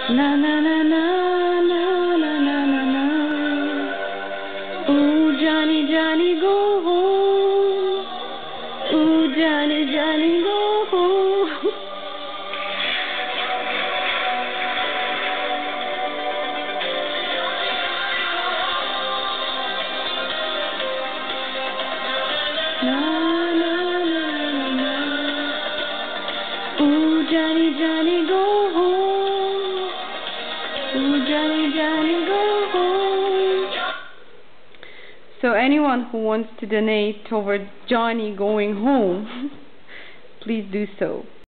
Na na na na na na na na na. Ooh, Johnny, Johnny, go home. Ooh, Johnny, Johnny, go home. Na na na na na. Ooh, Johnny, Johnny, go home. Ooh, Johnny, Johnny, go home. So anyone who wants to donate towards Johnny going home, please do so.